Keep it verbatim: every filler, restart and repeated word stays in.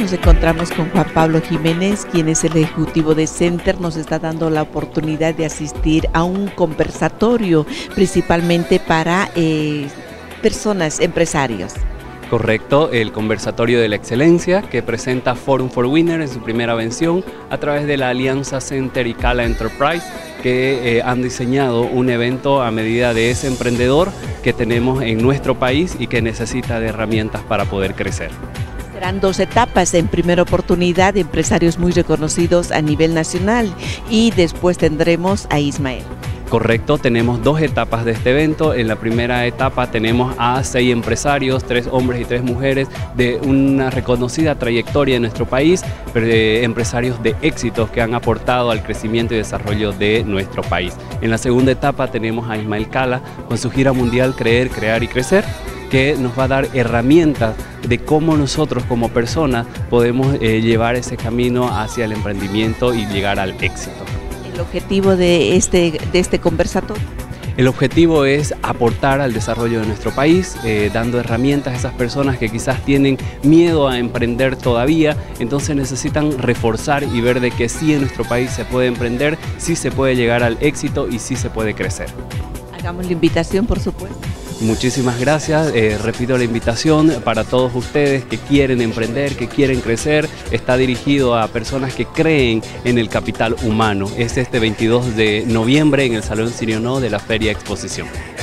nos encontramos con Juan Pablo Jiménez, quien es el ejecutivo de Center. Nos está dando la oportunidad de asistir a un conversatorio, principalmente para eh, personas, empresarios. Correcto, el conversatorio de la excelencia que presenta Forum for Winners en su primera versión a través de la alianza Center y Cala Enterprise, que eh, han diseñado un evento a medida de ese emprendedor que tenemos en nuestro país y que necesita de herramientas para poder crecer. Serán dos etapas. En primera oportunidad, empresarios muy reconocidos a nivel nacional, y después tendremos a Ismael. Correcto, tenemos dos etapas de este evento. En la primera etapa tenemos a seis empresarios, tres hombres y tres mujeres de una reconocida trayectoria en nuestro país, eh, empresarios de éxitos que han aportado al crecimiento y desarrollo de nuestro país. En la segunda etapa tenemos a Ismael Cala con su gira mundial Creer, Crear y Crecer, que nos va a dar herramientas de cómo nosotros como personas podemos eh, llevar ese camino hacia el emprendimiento y llegar al éxito. ¿El objetivo de este, de este conversatorio? El objetivo es aportar al desarrollo de nuestro país, eh, dando herramientas a esas personas que quizás tienen miedo a emprender todavía, entonces necesitan reforzar y ver de que sí en nuestro país se puede emprender, sí se puede llegar al éxito y sí se puede crecer. Hagamos la invitación, por supuesto. Muchísimas gracias, eh, repito la invitación para todos ustedes que quieren emprender, que quieren crecer. Está dirigido a personas que creen en el capital humano. Es este veintidós de noviembre en el Salón Sirionó de la Feria Exposición.